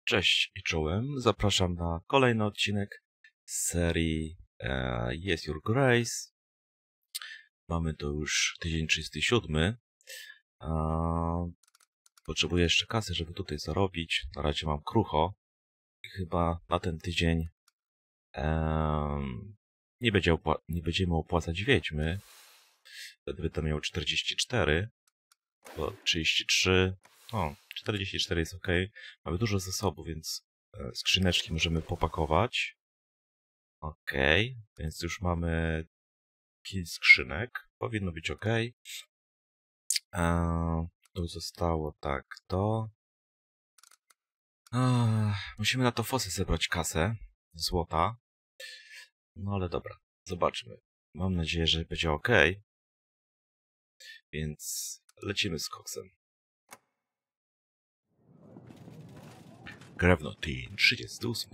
Cześć i czołem. Zapraszam na kolejny odcinek z serii Yes Your Grace. Mamy to już tydzień 37. Potrzebuję jeszcze kasy, żeby tutaj zarobić. Na razie mam krucho. I chyba na ten tydzień nie będziemy opłacać wiedźmy. Wtedy będę miał 44. Bo 33. O, 44 jest ok. Mamy dużo zasobów, więc skrzyneczki możemy popakować. Ok, więc już mamy 5 skrzynek. Powinno być ok. Tu zostało tak to. Musimy na to fosy zebrać kasę. Złota. No ale dobra, zobaczmy. Mam nadzieję, że będzie ok. Więc lecimy z koksem. Grevnotin 38.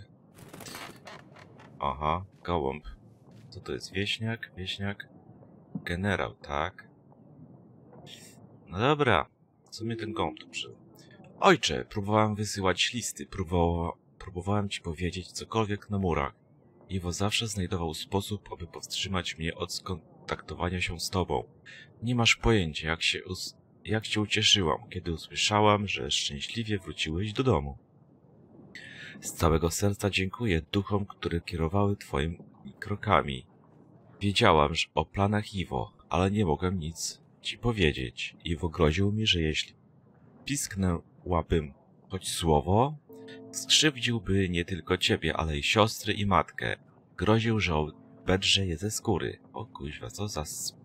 Aha, gołąb. Co to jest? Wieśniak? Wieśniak? Generał, tak? No dobra. Co mnie ten gołąb tu przyjął? Ojcze, próbowałem wysyłać listy. Próbowałem ci powiedzieć cokolwiek na murach. Iwo zawsze znajdował sposób, aby powstrzymać mnie od skontaktowania się z tobą. Nie masz pojęcia, jak cię ucieszyłam, kiedy usłyszałam, że szczęśliwie wróciłeś do domu. Z całego serca dziękuję duchom, które kierowały twoimi krokami. Wiedziałam o planach Iwo, ale nie mogłem nic ci powiedzieć. Iwo groził mi, że jeśli pisknęłabym choć słowo, skrzywdziłby nie tylko ciebie, ale i siostry i matkę. Groził, że obedrze je ze skóry. O kuźwa, co za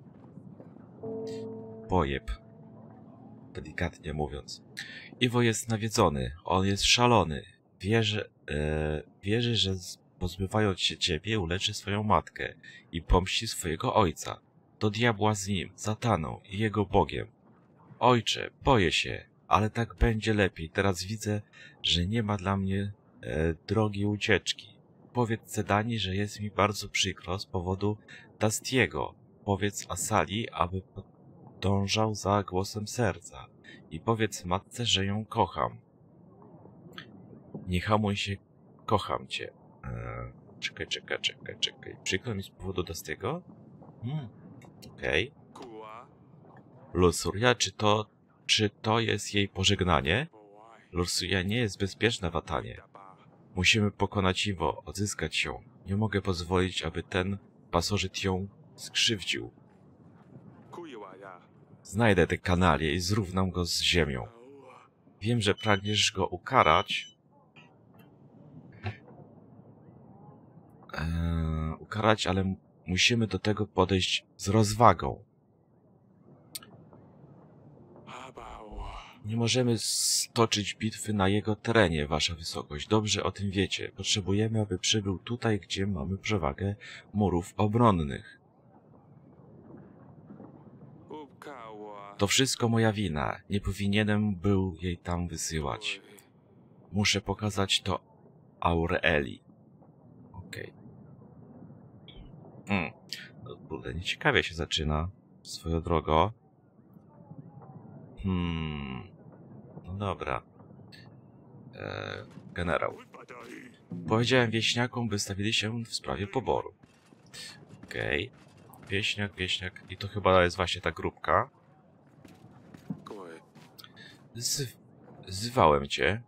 pojeb. Delikatnie mówiąc. Iwo jest nawiedzony, on jest szalony. Wierzy, że pozbywając się ciebie, uleczy swoją matkę i pomści swojego ojca. Do diabła z nim, sataną i jego Bogiem. Ojcze, boję się, ale tak będzie lepiej. Teraz widzę, że nie ma dla mnie drogi ucieczki. Powiedz Sedani, że jest mi bardzo przykro z powodu Dastiego. Powiedz Asali, aby podążał za głosem serca. I powiedz matce, że ją kocham. Nie hamuj się, kocham cię. Czekaj. Przykro mi z powodu Dastiego? Okej. Lusuria, czy to jest jej pożegnanie? Lusuria nie jest bezpieczna w Atanie. Musimy pokonać Iwo, odzyskać ją. Nie mogę pozwolić, aby ten pasożyt ją skrzywdził. Znajdę tę kanalię i zrównam go z ziemią. Wiem, że pragniesz go ukarać. Ale musimy do tego podejść z rozwagą. Nie możemy stoczyć bitwy na jego terenie, wasza wysokość. Dobrze o tym wiecie. Potrzebujemy, aby przybył tutaj, gdzie mamy przewagę murów obronnych. To wszystko moja wina. Nie powinienem był jej tam wysyłać. Muszę pokazać to Aureli. Okej. No kurde, nieciekawie się zaczyna. Swoją drogą. No dobra. Generał. Powiedziałem wieśniakom, by stawili się w sprawie poboru. Okej. Wieśniak. I to chyba jest właśnie ta grupka. Zwałem cię.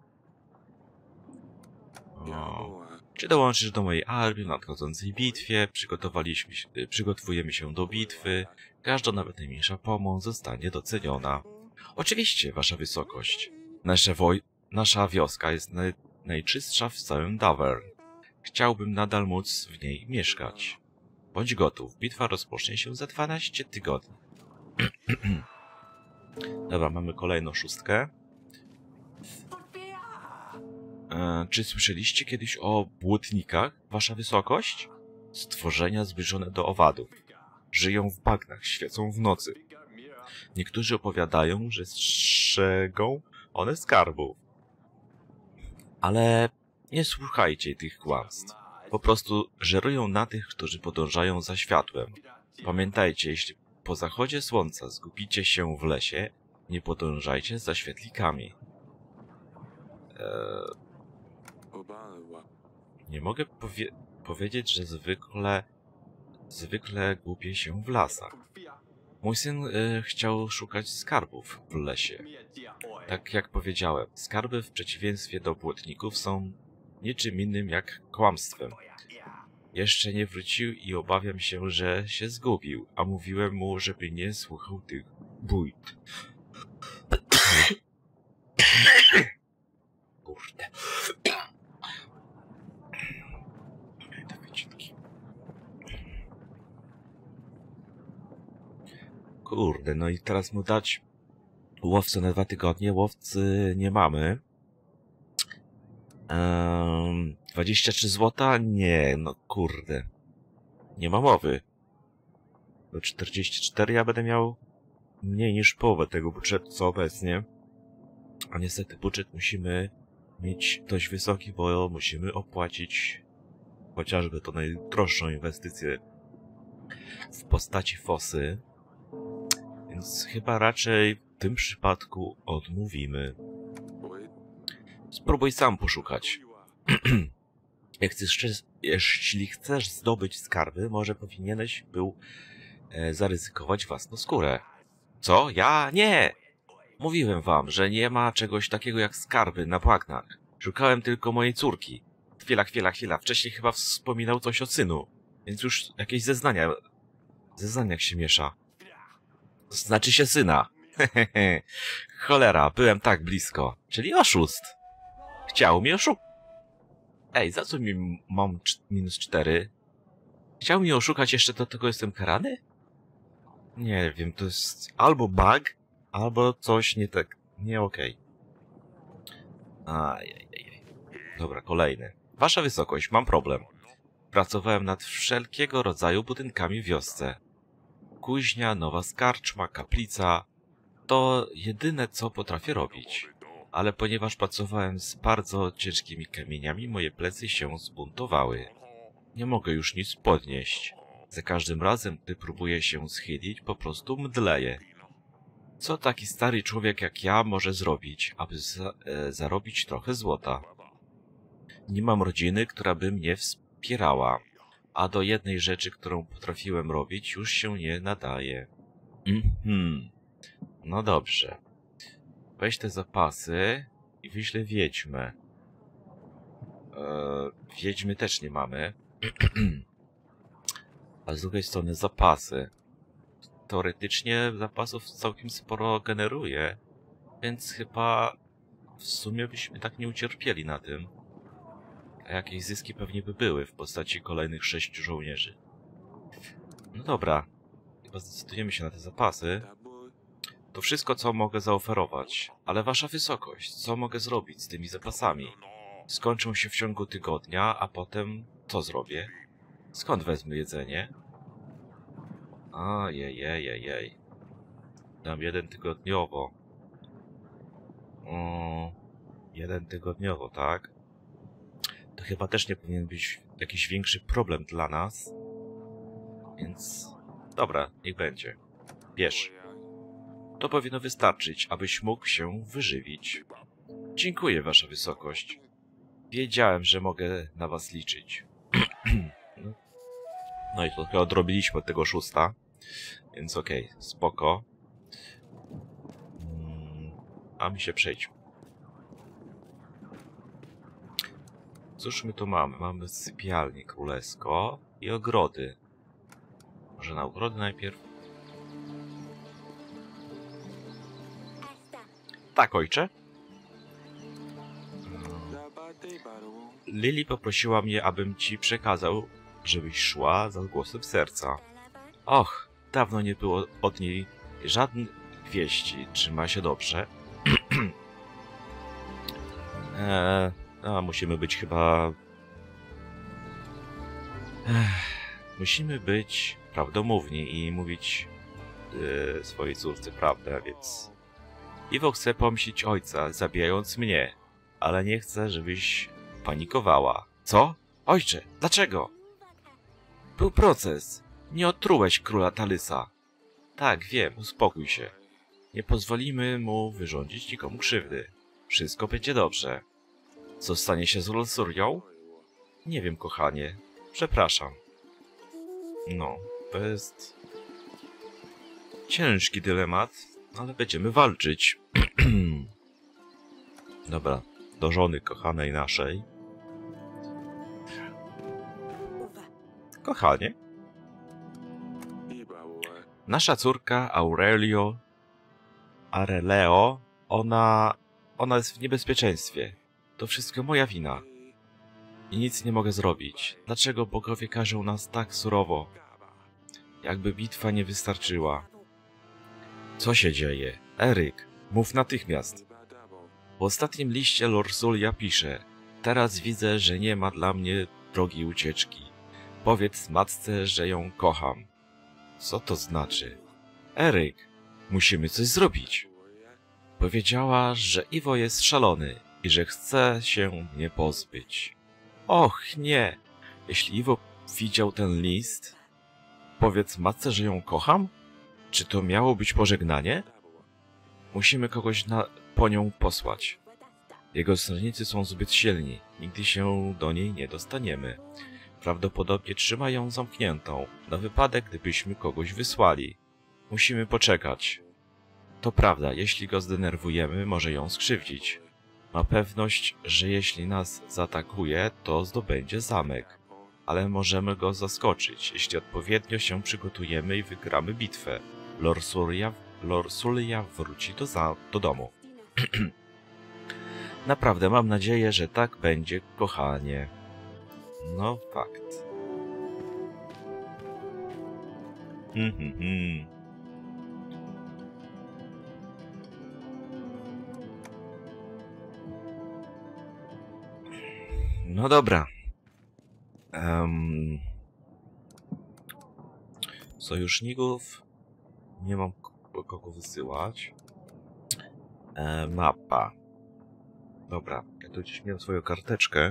Czy dołączysz do mojej armii w nadchodzącej bitwie? Przygotowujemy się do bitwy. Każda, nawet najmniejsza pomoc zostanie doceniona. Oczywiście, wasza wysokość. Nasza wioska jest najczystsza w całym Davern. Chciałbym nadal móc w niej mieszkać. Bądź gotów. Bitwa rozpocznie się za 12 tygodni. Dobra, mamy kolejną szóstkę. Czy słyszeliście kiedyś o błotnikach, wasza wysokość? Stworzenia zbliżone do owadów. Żyją w bagnach, świecą w nocy. Niektórzy opowiadają, że strzegą one skarbów. Ale nie słuchajcie tych kłamstw. Po prostu żerują na tych, którzy podążają za światłem. Pamiętajcie, jeśli po zachodzie słońca zgubicie się w lesie, nie podążajcie za świetlikami. Nie mogę powiedzieć, że zwykle gubię się w lasach. Mój syn chciał szukać skarbów w lesie. Tak jak powiedziałem, skarby w przeciwieństwie do błotników są niczym innym jak kłamstwem. Jeszcze nie wrócił i obawiam się, że się zgubił, a mówiłem mu, żeby nie słuchał tych bójt. Kurde. Te wycinki. Kurde, no i teraz mu dać łowcę na 2 tygodnie. Łowcy nie mamy. 23 złota? Nie, no kurde. Nie ma mowy. Do 44 ja będę miał mniej niż połowę tego budżetu, co obecnie. A niestety budżet musimy mieć dość wysoki, bo musimy opłacić chociażby tą najdroższą inwestycję w postaci fosy. Więc chyba raczej w tym przypadku odmówimy. Spróbuj sam poszukać. Jeśli chcesz zdobyć skarby, może powinieneś był zaryzykować własną skórę. Co? Ja? Nie! Mówiłem wam, że nie ma czegoś takiego jak skarby na bagnach. Szukałem tylko mojej córki. Chwila. Wcześniej chyba wspominał coś o synu. Więc już jakieś zeznaniach się miesza. Znaczy się syna. Cholera, byłem tak blisko. Czyli oszust. Chciał mnie oszukać. Ej, za co mi mam -4? Chciał mnie oszukać, jeszcze do tego jestem karany? Nie wiem, to jest albo bug, albo coś nie tak, nie okej. Ajajaj. Dobra, kolejny. Wasza wysokość, mam problem. Pracowałem nad wszelkiego rodzaju budynkami w wiosce. Kuźnia, nowa skarczma, kaplica. To jedyne, co potrafię robić. Ale ponieważ pracowałem z bardzo ciężkimi kamieniami, moje plecy się zbuntowały. Nie mogę już nic podnieść. Za każdym razem, gdy próbuję się schylić, po prostu mdleję. Co taki stary człowiek jak ja może zrobić, aby zarobić trochę złota? Nie mam rodziny, która by mnie wspierała, a do jednej rzeczy, którą potrafiłem robić, już się nie nadaje. No dobrze. Weź te zapasy i wyślę wiedźmę. Wiedźmy też nie mamy. A z drugiej strony zapasy. Teoretycznie zapasów całkiem sporo generuje, więc chyba w sumie byśmy tak nie ucierpieli na tym. A jakieś zyski pewnie by były w postaci kolejnych 6 żołnierzy. No dobra, chyba zdecydujemy się na te zapasy. To wszystko, co mogę zaoferować. Ale wasza wysokość, co mogę zrobić z tymi zapasami? Skończą się w ciągu tygodnia, a potem co zrobię? Skąd wezmę jedzenie? Ajajajajaj. Dam 1 tygodniowo. 1 tygodniowo, tak? To chyba też nie powinien być jakiś większy problem dla nas. Więc... Dobra, niech będzie. Bierz. To powinno wystarczyć, abyś mógł się wyżywić. Dziękuję, wasza wysokość. Wiedziałem, że mogę na was liczyć. No i trochę odrobiliśmy od tego 6. Więc okej, spoko. A mi się przejdźmy. Cóż my tu mamy? Mamy sypialnię królewską i ogrody. Może na ogrody najpierw? Tak, ojcze? Lili poprosiła mnie, abym ci przekazał, żebyś szła za głosem serca. Och, dawno nie było od niej żadnych wieści. Trzyma się dobrze. Musimy być chyba... Musimy być prawdomówni i mówić swojej córce prawdę, więc... Iwo chce pomścić ojca, zabijając mnie, ale nie chcę, żebyś panikowała. Co? Ojcze, dlaczego? Był proces. Nie otrułeś króla Talysa. Tak, wiem, uspokój się. Nie pozwolimy mu wyrządzić nikomu krzywdy. Wszystko będzie dobrze. Co stanie się z Losurią? Nie wiem, kochanie. Przepraszam. No, to jest ciężki dylemat, ale będziemy walczyć. Dobra, do żony kochanej naszej. Kochanie, nasza córka Aurelio, ona jest w niebezpieczeństwie. To wszystko moja wina. I nic nie mogę zrobić. Dlaczego bogowie karzą nas tak surowo? Jakby bitwa nie wystarczyła. Co się dzieje? Eryk, mów natychmiast. W ostatnim liście Lorsulia pisze: teraz widzę, że nie ma dla mnie drogi ucieczki. Powiedz matce, że ją kocham. Co to znaczy? Eryk, musimy coś zrobić. Powiedziała, że Iwo jest szalony i że chce się mnie pozbyć. Och, nie! Jeśli Iwo widział ten list, powiedz matce, że ją kocham? Czy to miało być pożegnanie? Musimy kogoś po nią posłać. Jego strażnicy są zbyt silni. Nigdy się do niej nie dostaniemy. Prawdopodobnie trzyma ją zamkniętą, na wypadek, gdybyśmy kogoś wysłali. Musimy poczekać. To prawda, jeśli go zdenerwujemy, może ją skrzywdzić. Ma pewność, że jeśli nas zaatakuje, to zdobędzie zamek. Ale możemy go zaskoczyć, jeśli odpowiednio się przygotujemy i wygramy bitwę. Lorsulia wróci do domu. Naprawdę mam nadzieję, że tak będzie, kochanie. No, fakt. No dobra. Sojuszników nie mam kogo wysyłać. Mapa. Dobra, ja tu gdzieś miałem swoją karteczkę.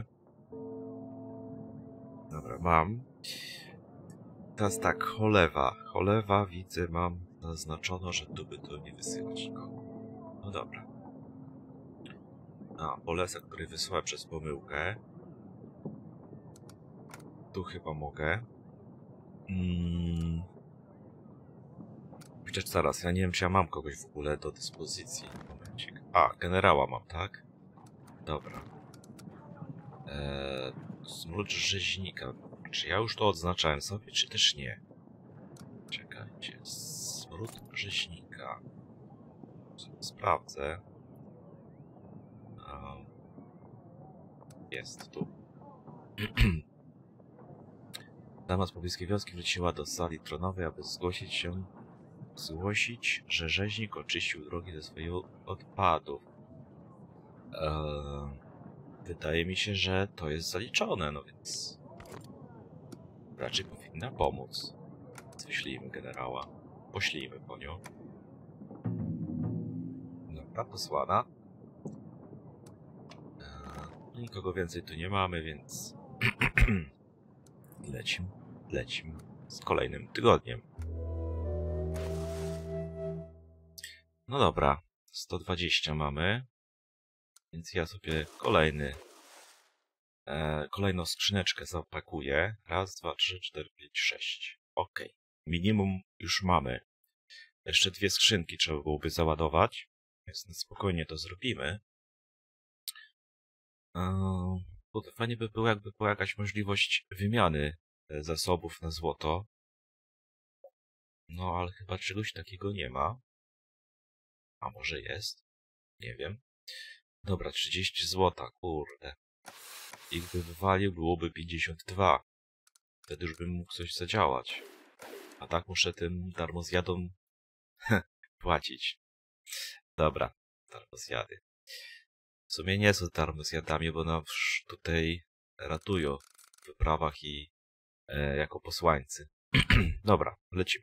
Dobra, mam. Teraz tak, cholewa. Cholewa, widzę, mam zaznaczono, że tu by to nie wysyłać nikogo. No dobra. A, Bolesa, który wysłałem przez pomyłkę. Tu chyba mogę. Chociaż zaraz, ja nie wiem, czy ja mam kogoś w ogóle do dyspozycji. Momencik. A, generała mam, tak? Dobra. Smród rzeźnika. Czy ja już to odznaczałem sobie, czy też nie? Czekajcie. Smród rzeźnika. Sprawdzę. Jest tu. Dama z pobliskiej wioski wróciła do sali tronowej, aby zgłosić, że rzeźnik oczyścił drogi ze swoich odpadów. Wydaje mi się, że to jest zaliczone, no więc raczej powinna pomóc. Wyślijmy generała. Poślijmy po nią. Dobra, posłana. Nikogo więcej tu nie mamy, więc lecimy z kolejnym tygodniem. No dobra, 120 mamy, więc ja sobie kolejną skrzyneczkę zapakuję. Raz, dwa, trzy, cztery, pięć, sześć. Ok, minimum już mamy. Jeszcze 2 skrzynki trzeba byłoby załadować, więc na spokojnie to zrobimy. Fajnie by było, jakby była jakaś możliwość wymiany zasobów na złoto. No, ale chyba czegoś takiego nie ma. A może jest? Nie wiem. Dobra, 30 złota, kurde. I gdy wywalił, byłoby 52. Wtedy już bym mógł coś zadziałać. A tak muszę tym darmozjadom płacić. Dobra, darmozjady. W sumie nie są darmozjadami, bo nas tutaj ratują w wyprawach i jako posłańcy. Dobra, lecimy.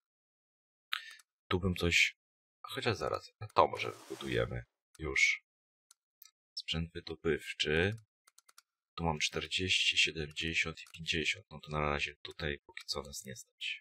Tu bym coś... Chociaż zaraz, to może wybudujemy już. Sprzęt wydobywczy. Tu mam 40, 70 i 50. No to na razie tutaj póki co nas nie stać.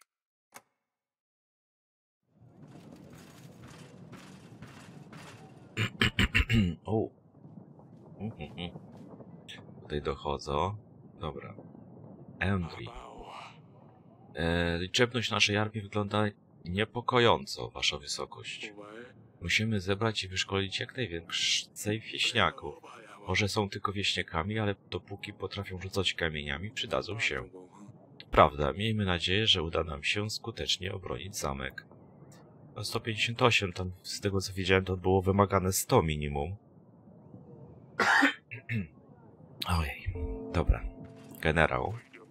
O. Tutaj dochodzą. Dobra. Endry. Liczebność naszej armii wygląda niepokojąco, wasza wysokość. Musimy zebrać i wyszkolić jak najwięcej wieśniaków. Może są tylko wieśniakami, ale dopóki potrafią rzucać kamieniami, przydadzą się. To prawda, miejmy nadzieję, że uda nam się skutecznie obronić zamek. No 158, tam z tego co widziałem, to było wymagane 100 minimum. Ojej, dobra. Generał.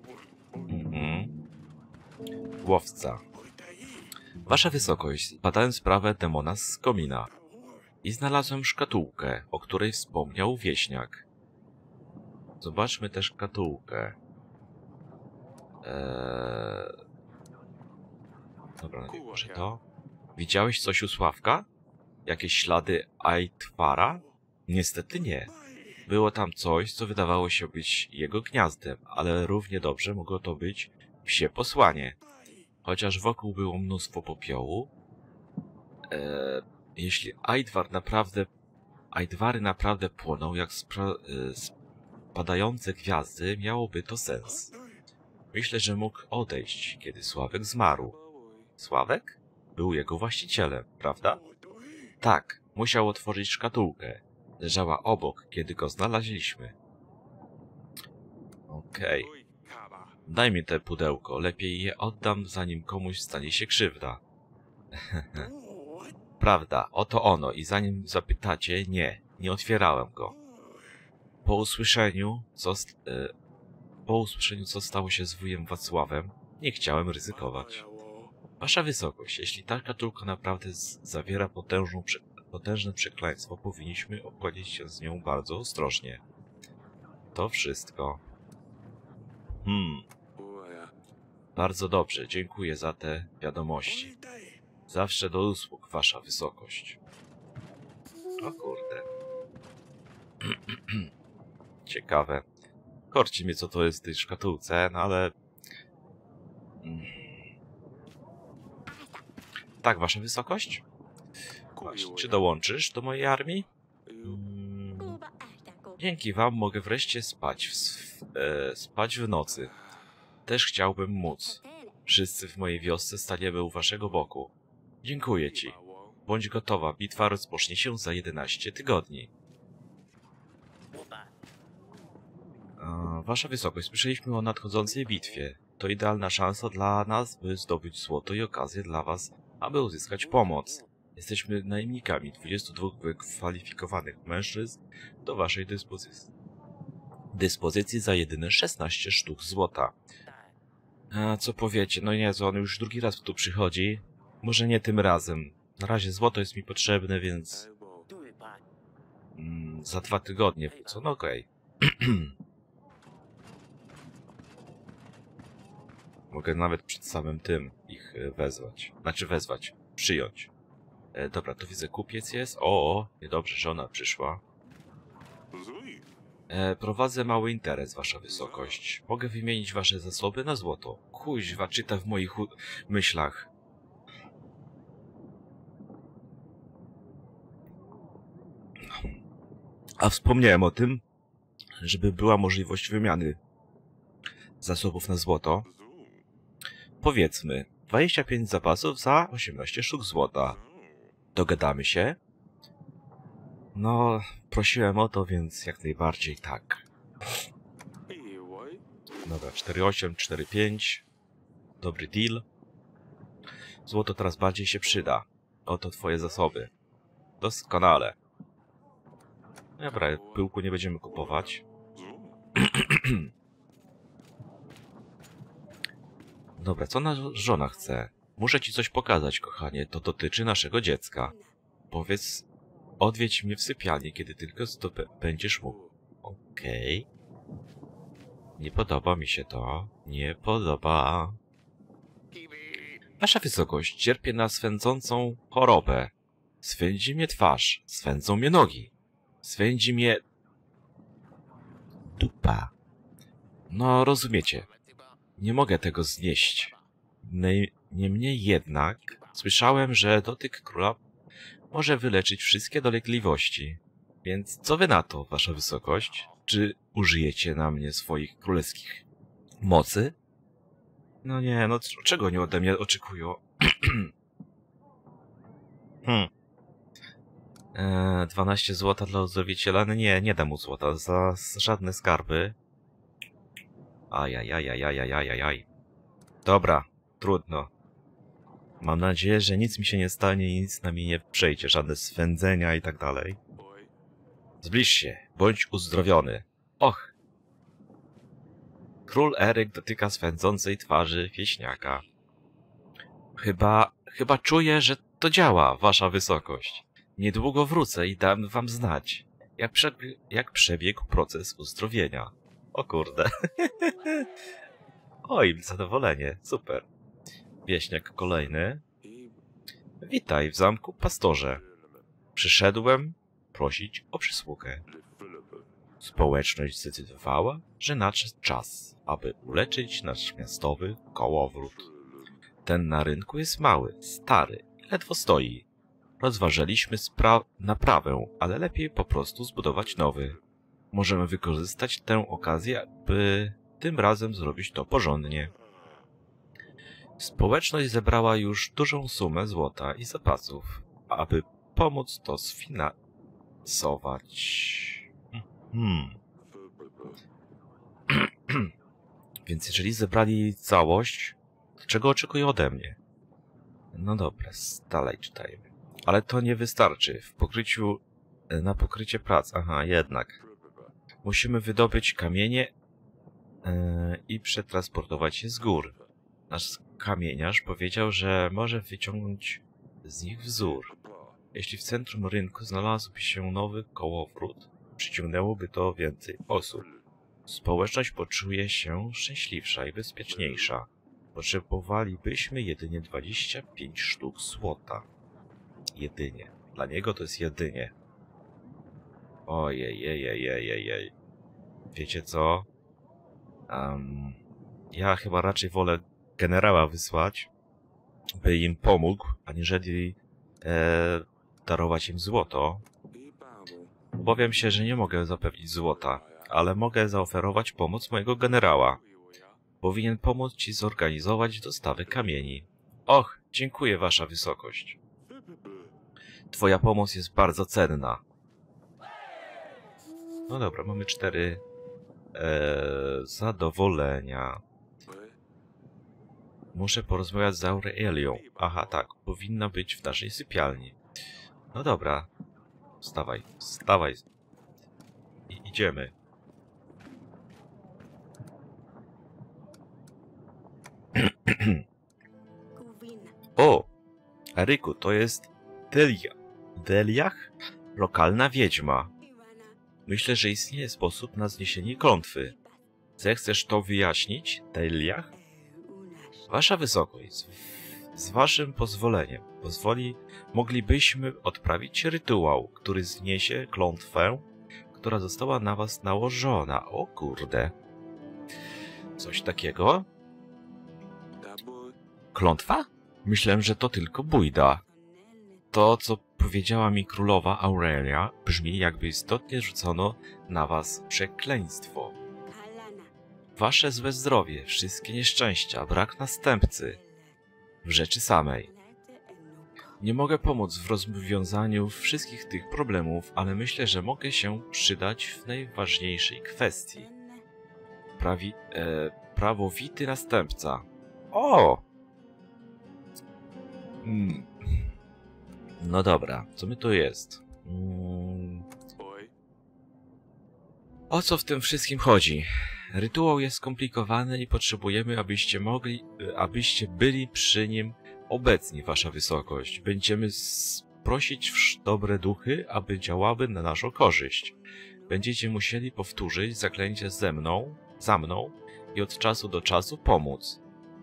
Łowca. Wasza wysokość, badałem sprawę demona z komina i znalazłem szkatułkę, o której wspomniał wieśniak. Zobaczmy tę szkatułkę. Dobra, może to? Widziałeś coś u Sławka? Jakieś ślady Aitwara? Niestety nie. Było tam coś, co wydawało się być jego gniazdem, ale równie dobrze mogło to być psie posłanie. Chociaż wokół było mnóstwo popiołu, jeśli Aitwary naprawdę płoną jak spadające gwiazdy, miałoby to sens. Myślę, że mógł odejść, kiedy Sławek zmarł. Sławek? Był jego właścicielem, prawda? Tak, musiał otworzyć szkatułkę. Leżała obok, kiedy go znaleźliśmy. Okej. Daj mi te pudełko, lepiej je oddam, zanim komuś stanie się krzywda. Prawda, oto ono i zanim zapytacie, nie otwierałem go. Po usłyszeniu, co stało się z wujem Wacławem, nie chciałem ryzykować. Wasza wysokość, jeśli ta szkatułka naprawdę zawiera potężne przekleństwo, powinniśmy obchodzić się z nią bardzo ostrożnie. To wszystko. Bardzo dobrze, dziękuję za te wiadomości. Zawsze do usług, wasza wysokość. O kurde. Ciekawe. Korci mnie, co to jest w tej szkatułce, no ale... Tak, wasza wysokość? Właśnie, czy dołączysz do mojej armii? Dzięki wam mogę wreszcie spać w nocy. Też chciałbym móc. Wszyscy w mojej wiosce staniemy u waszego boku. Dziękuję ci. Bądź gotowa, bitwa rozpocznie się za 11 tygodni. Wasza wysokość, słyszeliśmy o nadchodzącej bitwie. To idealna szansa dla nas, by zdobyć złoto i okazję dla was, aby uzyskać pomoc. Jesteśmy najemnikami 22 wykwalifikowanych mężczyzn do waszej dyspozycji za jedyne 16 sztuk złota. A co powiecie? No nie, on już drugi raz tu przychodzi. Może nie tym razem. Na razie złoto jest mi potrzebne, więc... za 2 tygodnie wrócę. No okej. Mogę nawet przed samym tym ich wezwać. Znaczy wezwać. Przyjąć. Dobra, tu widzę kupiec jest. O, niedobrze, że ona przyszła. Prowadzę mały interes, wasza wysokość. Mogę wymienić wasze zasoby na złoto. Kuźwa, czyta w moich myślach. A wspomniałem o tym, żeby była możliwość wymiany zasobów na złoto. Powiedzmy, 25 zapasów za 18 sztuk złota. Dogadamy się? No, prosiłem o to, więc jak najbardziej tak. Dobra, 4,8, 4,5. Dobry deal. Złoto teraz bardziej się przyda. Oto twoje zasoby. Doskonale. Dobra, pyłku nie będziemy kupować. Dobra, co nasza żona chce? Muszę ci coś pokazać, kochanie. To dotyczy naszego dziecka. Powiedz, odwiedź mnie w sypialni, kiedy tylko będziesz mógł. Okej. Nie podoba mi się to. Nie podoba. Wasza wysokość, cierpię na swędzącą chorobę. Swędzi mnie twarz, swędzą mnie nogi. Swędzi mnie... dupa. No, rozumiecie. Nie mogę tego znieść. Niemniej jednak słyszałem, że dotyk króla może wyleczyć wszystkie dolegliwości. Więc co wy na to, wasza wysokość? Czy użyjecie na mnie swoich królewskich mocy? No nie, no czego oni ode mnie oczekują? 12 złota dla uzdrowiciela? No nie dam mu złota za żadne skarby. Ajajajajajajajaj. Dobra, trudno. Mam nadzieję, że nic mi się nie stanie i nic na mnie nie przejdzie, żadne swędzenia i tak dalej. Zbliż się, bądź uzdrowiony. Och! Król Eryk dotyka swędzącej twarzy wieśniaka. Chyba czuję, że to działa, wasza wysokość. Niedługo wrócę i dam wam znać, jak przebiegł proces uzdrowienia. O kurde. Oj, zadowolenie, super. Wieśniak kolejny. Witaj w zamku, pastorze. Przyszedłem prosić o przysługę. Społeczność zdecydowała, że nadszedł czas, aby uleczyć nasz miastowy kołowrót. Ten na rynku jest mały, stary i ledwo stoi. Rozważaliśmy naprawę, ale lepiej po prostu zbudować nowy. Możemy wykorzystać tę okazję, by tym razem zrobić to porządnie. Społeczność zebrała już dużą sumę złota i zapasów, aby pomóc to sfinansować. Więc jeżeli zebrali całość, to czego oczekują ode mnie? No dobra, dalej czytajmy. Ale to nie wystarczy. Na pokrycie prac. Aha, jednak. Musimy wydobyć kamienie i przetransportować je z gór. Nasz kamieniarz powiedział, że może wyciągnąć z nich wzór. Jeśli w centrum rynku znalazłby się nowy kołowrót, przyciągnęłoby to więcej osób. Społeczność poczuje się szczęśliwsza i bezpieczniejsza. Potrzebowalibyśmy jedynie 25 sztuk złota. Jedynie. Dla niego to jest jedynie. Ojej. Wiecie co? Ja chyba raczej wolę generała wysłać, by im pomógł, aniżeli darować im złoto. Obawiam się, że nie mogę zapewnić złota, ale mogę zaoferować pomoc mojego generała. Powinien pomóc ci zorganizować dostawy kamieni. Och, dziękuję, wasza wysokość. Twoja pomoc jest bardzo cenna. No dobra, mamy 4 zadowolenia. Muszę porozmawiać z Aurelią. Aha, tak, powinna być w naszej sypialni. No dobra. Wstawaj. I idziemy. O! Eryku, to jest Deliach? Lokalna wiedźma. Myślę, że istnieje sposób na zniesienie klątwy. Zechcesz to wyjaśnić, Deliach? Wasza wysokość, z waszym pozwoleniem, moglibyśmy odprawić rytuał, który zniesie klątwę, która została na was nałożona. O kurde. Coś takiego? Klątwa? Myślałem, że to tylko bójda. To, co powiedziała mi królowa Aurelia, brzmi, jakby istotnie rzucono na was przekleństwo. Wasze złe zdrowie, wszystkie nieszczęścia, brak następcy w rzeczy samej. Nie mogę pomóc w rozwiązaniu wszystkich tych problemów, ale myślę, że mogę się przydać w najważniejszej kwestii. Prawowity następca. O! No dobra, co my tu jest? O co w tym wszystkim chodzi? Rytuał jest skomplikowany i potrzebujemy, abyście byli przy nim obecni, wasza wysokość. Będziemy prosić dobre duchy, aby działały na naszą korzyść. Będziecie musieli powtórzyć zaklęcie za mną i od czasu do czasu pomóc.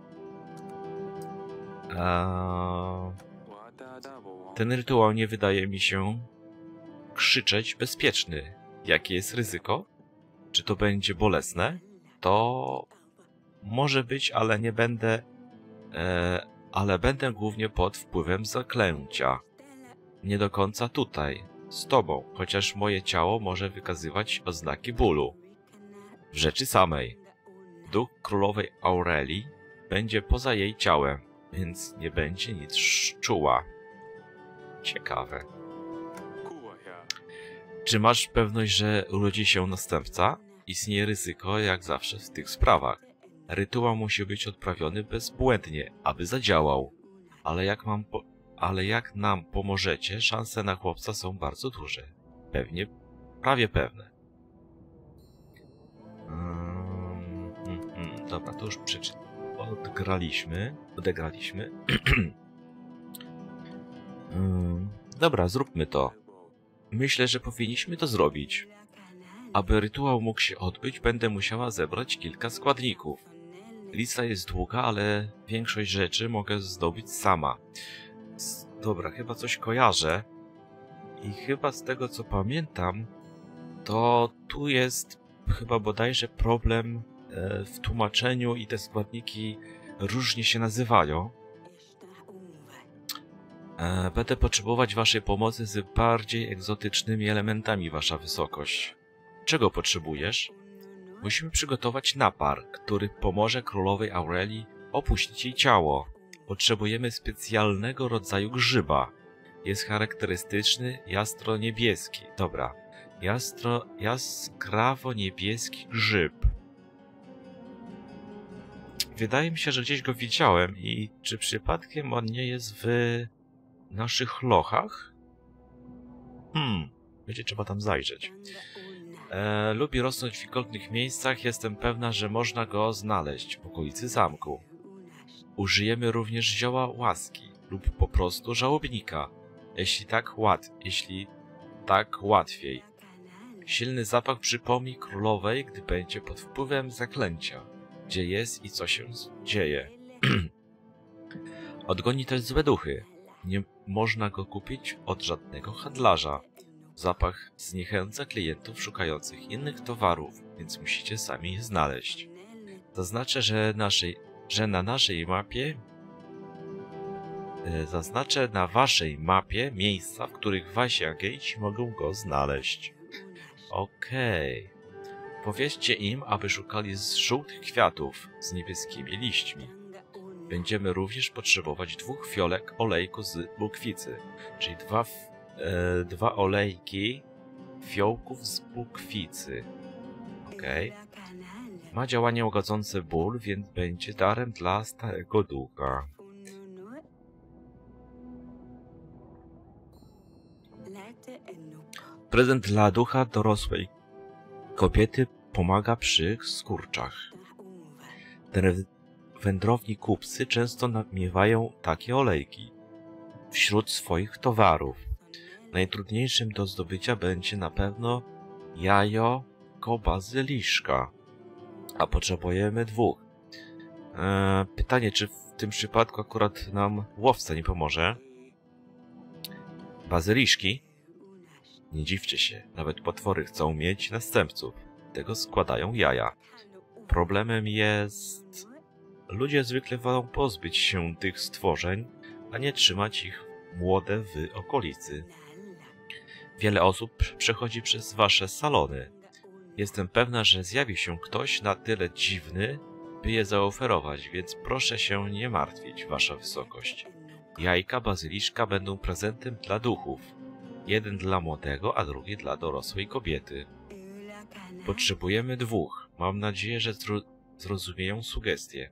Ten rytuał nie wydaje mi się krzyczeć bezpieczny. Jakie jest ryzyko? Czy to będzie bolesne? To może być, ale nie będę... ale będę głównie pod wpływem zaklęcia. Nie do końca tutaj. z tobą, chociaż moje ciało może wykazywać oznaki bólu. W rzeczy samej. Duch królowej Aurelii będzie poza jej ciałem, więc nie będzie nic czuła. Ciekawe. Czy masz pewność, że urodzi się następca? Istnieje ryzyko, jak zawsze w tych sprawach. Rytuał musi być odprawiony bezbłędnie, aby zadziałał. Ale jak nam pomożecie, szanse na chłopca są bardzo duże. Pewnie, prawie pewne. Dobra, to już odegraliśmy. Dobra, zróbmy to. Myślę, że powinniśmy to zrobić. Aby rytuał mógł się odbyć, będę musiała zebrać kilka składników. Lista jest długa, ale większość rzeczy mogę zdobyć sama. Dobra, chyba coś kojarzę. I chyba z tego, co pamiętam, to tu jest chyba bodajże problem w tłumaczeniu i te składniki różnie się nazywają. Będę potrzebować waszej pomocy z bardziej egzotycznymi elementami, wasza wysokość. Czego potrzebujesz? Musimy przygotować napar, który pomoże królowej Aurelii opuścić jej ciało. Potrzebujemy specjalnego rodzaju grzyba. Jest charakterystyczny jastroniebieski. Dobra. Jaskrawo-niebieski grzyb. Wydaje mi się, że gdzieś go widziałem i czy przypadkiem on nie jest w naszych lochach? Będzie trzeba tam zajrzeć. Lubi rosnąć w wilgotnych miejscach. Jestem pewna, że można go znaleźć w okolicy zamku. Użyjemy również zioła łaski lub po prostu żałobnika. Jeśli tak łatwiej. Silny zapach przypomni królowej, gdy będzie pod wpływem zaklęcia. Gdzie jest i co się dzieje. Odgoni też złe duchy. Nie można go kupić od żadnego handlarza. Zapach zniechęca klientów szukających innych towarów, więc musicie sami je znaleźć. Zaznaczę, Zaznaczę na waszej mapie miejsca, w których wasi agenci mogą go znaleźć. Okej. Powiedzcie im, aby szukali z żółtych kwiatów z niebieskimi liśćmi. Będziemy również potrzebować 2 fiolek olejku z bukwicy, czyli 2 olejki fiołków z bukwicy. Okej. Ma działanie łagodzące ból, więc będzie darem dla starego ducha. Prezent dla ducha dorosłej kobiety pomaga przy skurczach. Wędrowni kupcy często miewają takie olejki wśród swoich towarów. Najtrudniejszym do zdobycia będzie na pewno jajko bazyliszka, a potrzebujemy 2. Pytanie, czy w tym przypadku akurat nam łowca nie pomoże? Bazyliszki? Nie dziwcie się, nawet potwory chcą mieć następców. Tego składają jaja. Problemem jest... Ludzie zwykle wolą pozbyć się tych stworzeń, a nie trzymać ich młode w okolicy. Wiele osób przechodzi przez wasze salony. Jestem pewna, że zjawi się ktoś na tyle dziwny, by je zaoferować, więc proszę się nie martwić, wasza wysokość. Jajka bazyliszka będą prezentem dla duchów. Jeden dla młodego, a drugi dla dorosłej kobiety. Potrzebujemy 2. Mam nadzieję, że zrozumieją sugestie.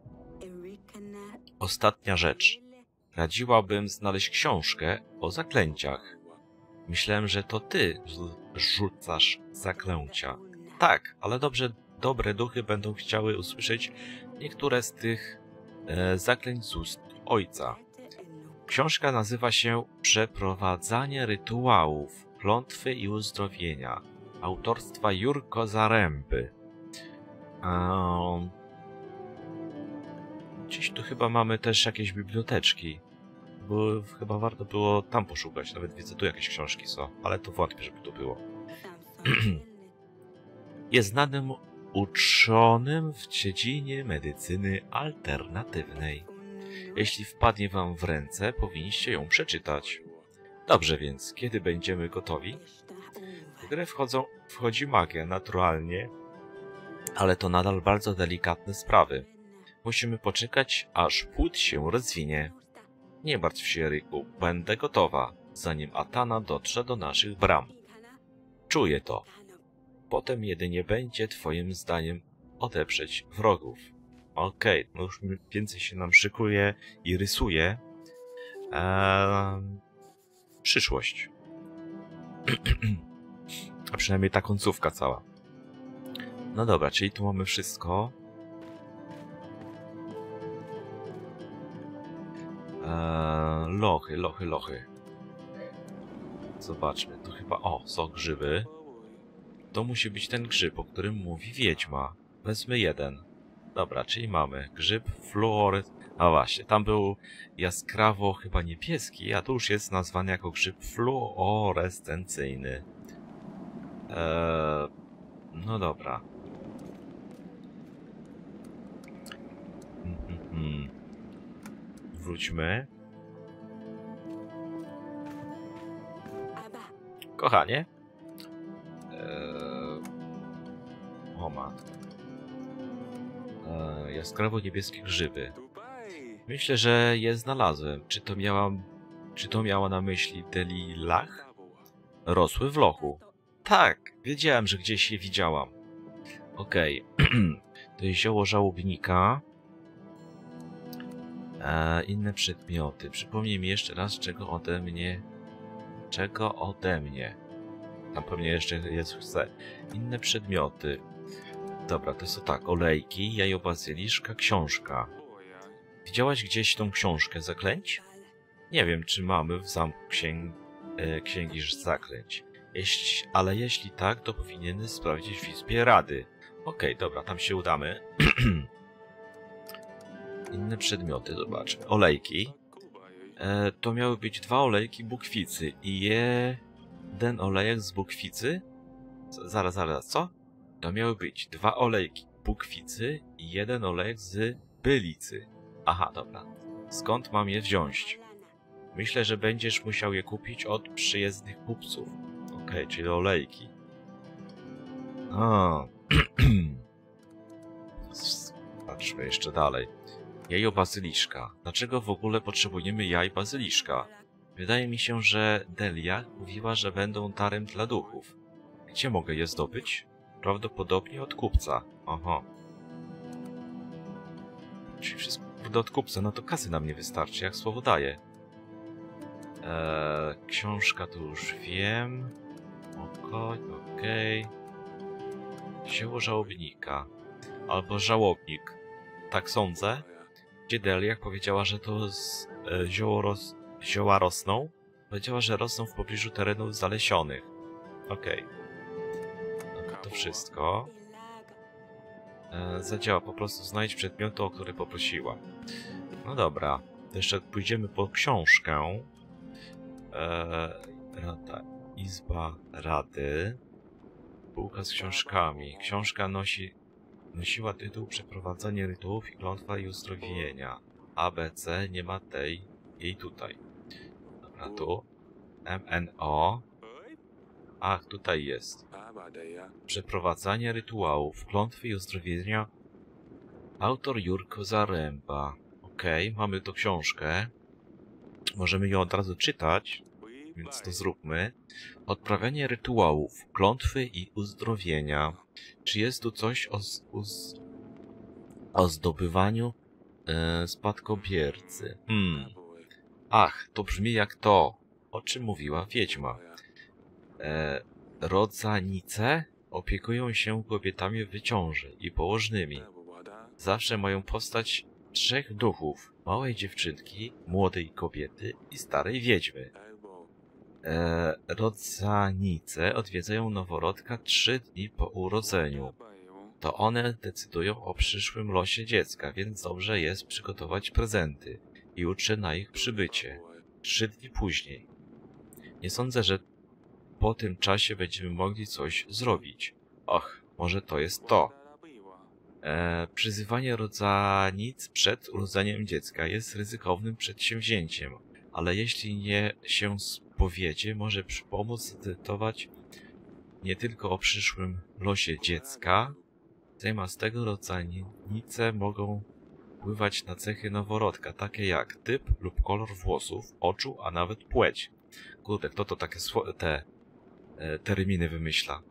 Ostatnia rzecz. Radziłabym znaleźć książkę o zaklęciach. Myślałem, że to ty rzucasz zaklęcia. Tak, ale dobre duchy będą chciały usłyszeć niektóre z tych zaklęć z ust ojca. Książka nazywa się Przeprowadzanie rytuałów, klątwy i uzdrowienia. Autorstwa Jurko Zaręby. Gdzieś tu chyba mamy też jakieś biblioteczki. Bo chyba warto było tam poszukać. Nawet widzę, tu jakieś książki są, ale to wątpię, żeby tu było. Jest znanym uczonym w dziedzinie medycyny alternatywnej. Jeśli wpadnie wam w ręce, powinniście ją przeczytać. Dobrze więc, kiedy będziemy gotowi? W grę wchodzi magia, naturalnie, ale to nadal bardzo delikatne sprawy. Musimy poczekać, aż płód się rozwinie. Nie martw się, Riku, będę gotowa, zanim Atana dotrze do naszych bram. Czuję to. Potem jedynie będzie twoim zdaniem odeprzeć wrogów. Okej, no już więcej się nam szykuje i rysuje. Przyszłość. A przynajmniej ta końcówka cała. No dobra, czyli tu mamy wszystko. Lochy. Zobaczmy, to chyba... O, są grzyby. To musi być ten grzyb, o którym mówi wiedźma. Wezmę jeden. Dobra, czyli mamy grzyb fluorescencyjny. A właśnie, tam był jaskrawo chyba niebieski, a tu już jest nazwany jako grzyb fluorescencyjny. No dobra. Wróćmy. Kochanie. O matko. Jaskrawo niebieskie grzyby. Myślę, że je znalazłem. Czy to miała na myśli Delilach? Rosły w lochu. Tak, wiedziałem, że gdzieś je widziałam. Okej. To jest zioło żałobnika. Inne przedmioty. Przypomnij mi jeszcze raz, czego ode mnie. Tam pewnie jeszcze jest chce. Inne przedmioty. Dobra, to są tak. Olejki, jajo bazyliszka, książka. Widziałaś gdzieś tą książkę zaklęć? Nie wiem, czy mamy w zamku księgi zaklęć. Ale jeśli tak, to powinieneś sprawdzić w Izbie Rady. Okej, dobra, tam się udamy. Inne przedmioty, zobaczmy. Olejki. To miały być 2 olejki bukwicy i jeden olejek z bukwicy. Zaraz, co? To miały być 2 olejki bukwicy i 1 olejek z bylicy. Aha, dobra. Skąd mam je wziąć? Myślę, że będziesz musiał je kupić od przyjezdnych kupców. Okej, czyli olejki. Patrzmy jeszcze dalej. Jajo bazyliszka. Dlaczego w ogóle potrzebujemy jaj bazyliszka? Wydaje mi się, że Delia mówiła, że będą darem dla duchów. Gdzie mogę je zdobyć? Prawdopodobnie od kupca. Aha. Czyli wszystko od kupca, no to kasy nam nie wystarczy, jak słowo daje. Książka to już wiem. Okej. Zioło żałobnika. Albo żałobnik. Tak sądzę. Gdzie Delia powiedziała, że to z zioła rosną. Powiedziała, że rosną w pobliżu terenów zalesionych. Okej. No to wszystko. Zadziała, po prostu znajdź przedmioty, o które poprosiła. No dobra. To jeszcze pójdziemy po książkę. Izba Rady. Półka z książkami. Książka nosiła tytuł Przeprowadzenie rytuałów i klątwa i uzdrowienia. ABC, nie ma jej tutaj. Dobra, tu. MNO. Ach, tutaj jest. Przeprowadzanie rytuałów, klątwy i uzdrowienia. Autor Jurko Zaręba. Okej, mamy tu książkę. Możemy ją od razu czytać, więc to zróbmy. Odprawianie rytuałów, klątwy i uzdrowienia. Czy jest tu coś o zdobywaniu spadkobiercy? Ach, to brzmi jak to, o czym mówiła wiedźma. Rodzanice opiekują się kobietami w ciąży i położnymi. Zawsze mają postać 3 duchów. Małej dziewczynki, młodej kobiety i starej wiedźmy. Rodzanice odwiedzają noworodka 3 dni po urodzeniu. To one decydują o przyszłym losie dziecka, więc dobrze jest przygotować prezenty i uczę na ich przybycie. 3 dni później. Nie sądzę, że po tym czasie będziemy mogli coś zrobić. Och, może to jest to. Przyzywanie rodzanic przed urodzeniem dziecka jest ryzykownym przedsięwzięciem, ale jeśli się wypowiedzi może pomóc zdecydować nie tylko o przyszłym losie dziecka. Zamiast tego rodzajnice mogą wpływać na cechy noworodka, takie jak typ lub kolor włosów, oczu, a nawet płeć. Kurde, kto to takie terminy wymyśla?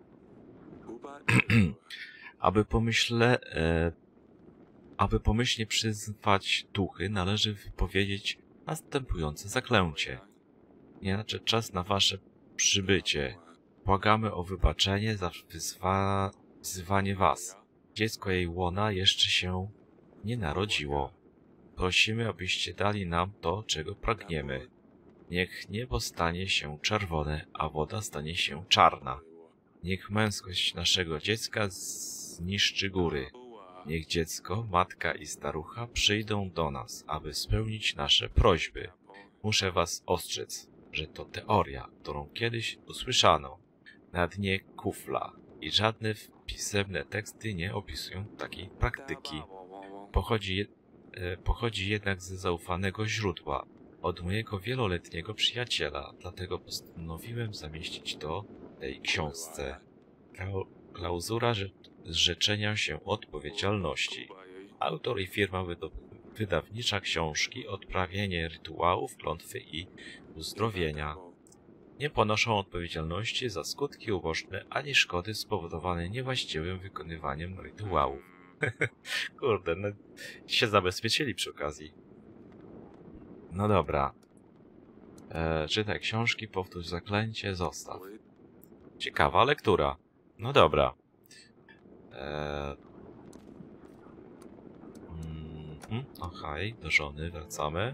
Aby pomyślnie przyzwać duchy, należy wypowiedzieć następujące zaklęcie. Nie nadszedł czas na wasze przybycie. Błagamy o wybaczenie za wzywanie was. Dziecko jej łona jeszcze się nie narodziło. Prosimy, abyście dali nam to, czego pragniemy. Niech niebo stanie się czerwone, a woda stanie się czarna. Niech męskość naszego dziecka zniszczy góry. Niech dziecko, matka i starucha przyjdą do nas, aby spełnić nasze prośby. Muszę was ostrzec, że to teoria, którą kiedyś usłyszano na dnie kufla i żadne pisemne teksty nie opisują takiej praktyki. Pochodzi jednak ze zaufanego źródła, od mojego wieloletniego przyjaciela, dlatego postanowiłem zamieścić to w tej książce. Klauzura zrzeczenia się odpowiedzialności. Autor i firma wydawnicza książki odprawienie rytuałów, klątwy i uzdrowienia. Nie ponoszą odpowiedzialności za skutki uboczne ani szkody spowodowane niewłaściwym wykonywaniem rytuałów. Kurde, no się zabezpieczyli przy okazji. No dobra. Czytaj książki, powtórz zaklęcie, zostaw. Ciekawa lektura. No dobra. Okej, do żony wracamy.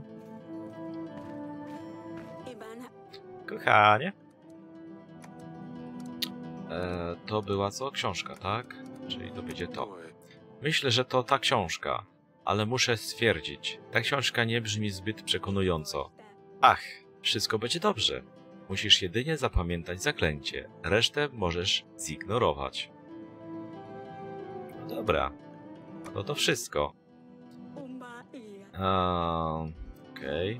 Kochanie. To była co? Książka, tak? Czyli to będzie to. Myślę, że to ta książka. Ale muszę stwierdzić, ta książka nie brzmi zbyt przekonująco. Ach, wszystko będzie dobrze. Musisz jedynie zapamiętać zaklęcie. Resztę możesz zignorować. No dobra. No to wszystko. Okej.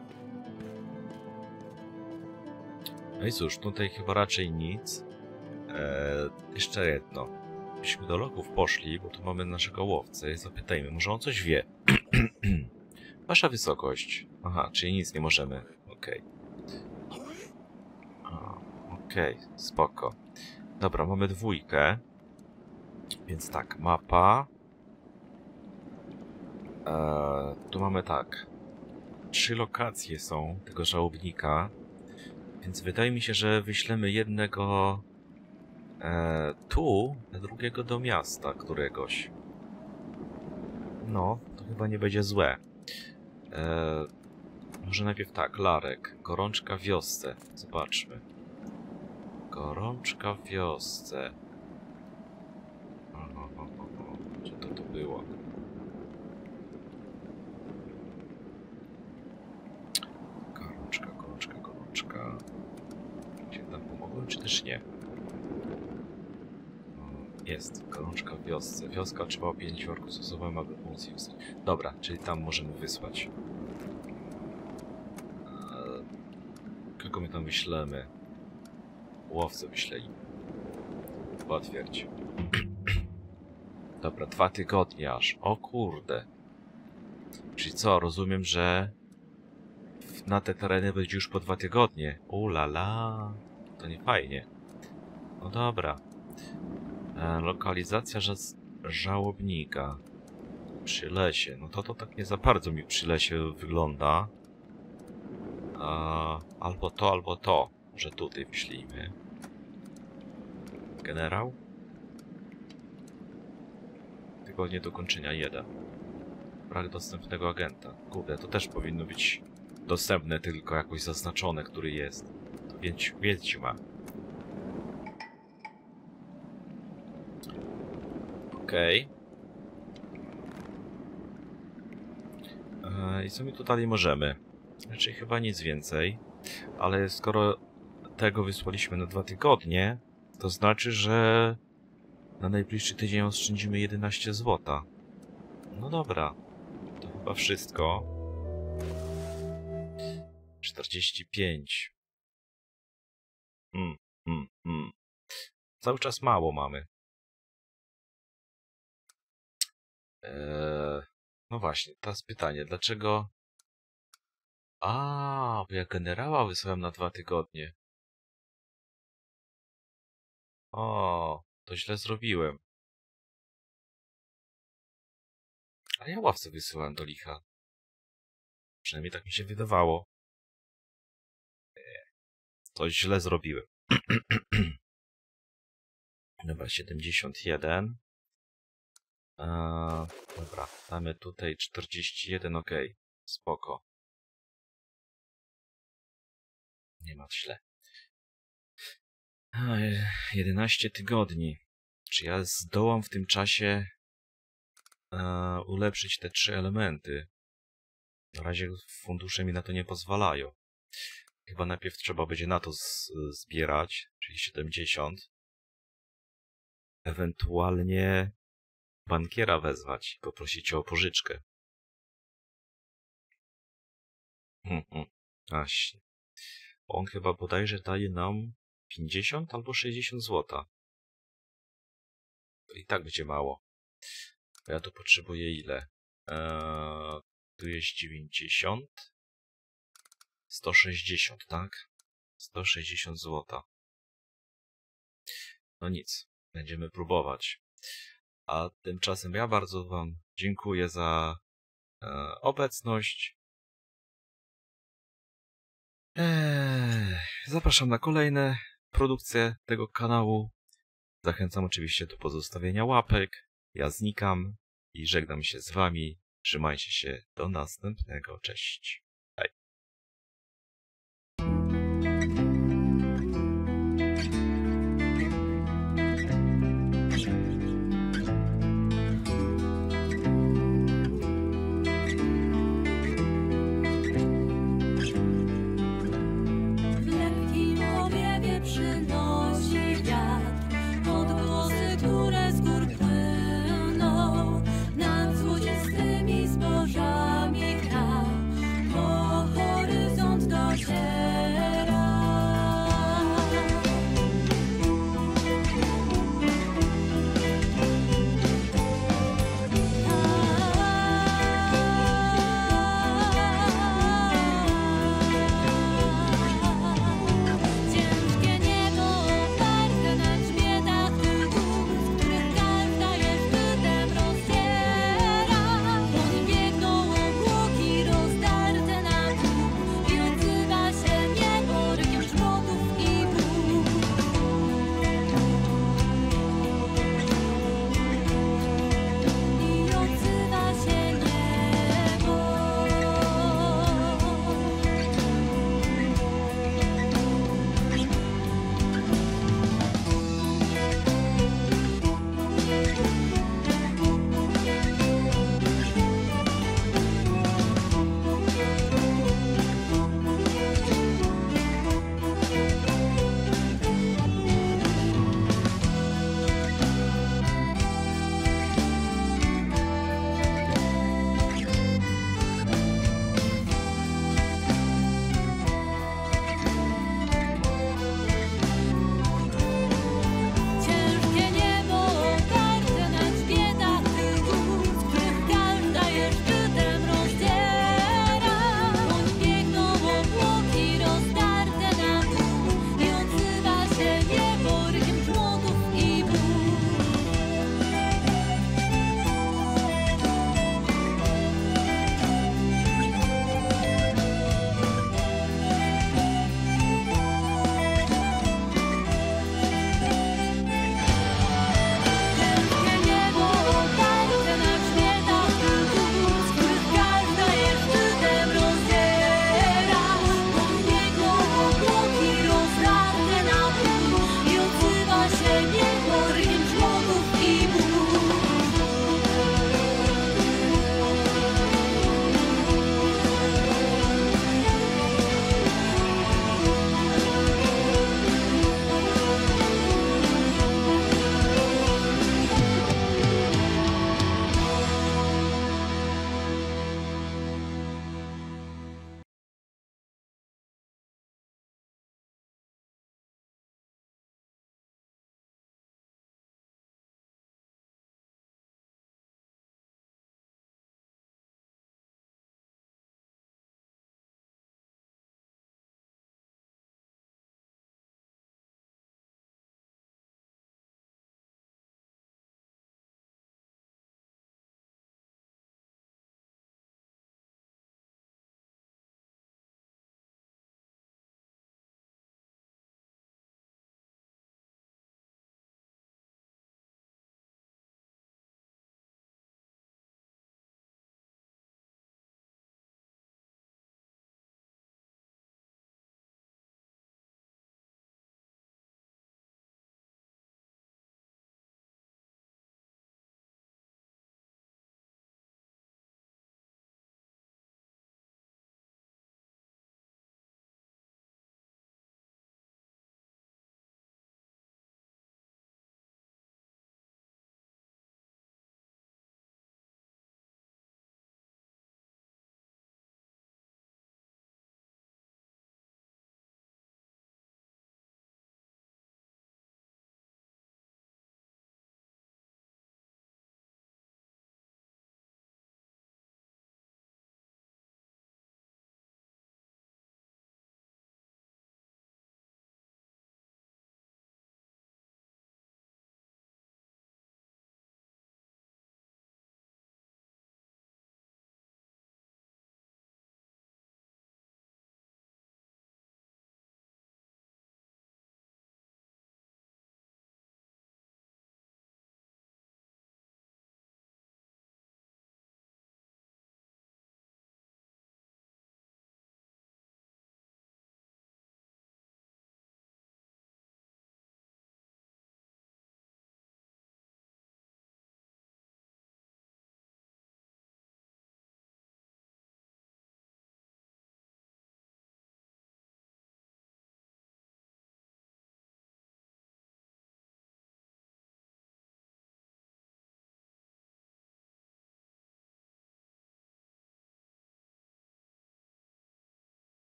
No i cóż, tutaj chyba raczej nic. Jeszcze jedno. Byśmy do logów poszli, bo tu mamy naszego łowcę i zapytajmy, może on coś wie. Wasza wysokość. Aha, czyli nic nie możemy. Okej. Okej, spoko. Dobra, mamy dwójkę. Więc tak, mapa. Tu mamy tak. 3 lokacje są tego żałobnika. Więc wydaje mi się, że wyślemy jednego tu, a drugiego do miasta któregoś. No, to chyba nie będzie złe. Może najpierw tak, Larek. Gorączka w wiosce. Zobaczmy. Gorączka w wiosce. Gdzie to było? Gorączka. Czy tam pomogłem, czy też nie? Jest. Gorączka w wiosce. Wioska otrzymała 5 orków z osobami, aby pomóc im. Dobra, czyli tam możemy wysłać. Kogo my tam wyślemy? Łowcę wyśleli. Potwierdź. Dobra, 2 tygodnie aż. O kurde. Czyli co, rozumiem, że na te tereny będzie już po 2 tygodnie. Ulala. To nie fajnie. No dobra. Lokalizacja żałobnika. Przy lesie. No to tak nie za bardzo mi przy lesie wygląda. Albo to. Może tutaj wyślijmy. Generał? Tygodnie dokończenia 1. Brak dostępnego agenta. Kurde, to też powinno być dostępne, tylko jakoś zaznaczone, który jest. To wiedźma. Okej. I co my tu dalej możemy? Znaczy chyba nic więcej. Ale skoro tego wysłaliśmy na 2 tygodnie, to znaczy, że na najbliższy tydzień oszczędzimy 11 złota. No dobra. To chyba wszystko. 45. Cały czas mało mamy. No właśnie, teraz pytanie, dlaczego... Bo ja generała wysłałem na 2 tygodnie. To źle zrobiłem. A ja ławce wysyłałem do licha. Przynajmniej tak mi się wydawało. To źle zrobiłem. Dobra, 71. Dobra, damy tutaj 41, ok. Spoko. Nie ma źle. 11 tygodni. Czy ja zdołam w tym czasie ulepszyć te 3 elementy? Na razie fundusze mi na to nie pozwalają. Chyba najpierw trzeba będzie na to zbierać, czyli 70. Ewentualnie bankiera wezwać i poprosić o pożyczkę. Właśnie. On chyba bodajże daje nam 50 albo 60 zł. To i tak będzie mało. Ja tu potrzebuję ile? Tu jest 90. 160, tak? 160 zł. No nic, będziemy próbować. A tymczasem ja bardzo wam dziękuję za obecność. Zapraszam na kolejne produkcje tego kanału. Zachęcam oczywiście do pozostawienia łapek. Ja znikam i żegnam się z wami. Trzymajcie się, do następnego. Cześć. Hej. W lekkim powiewie przy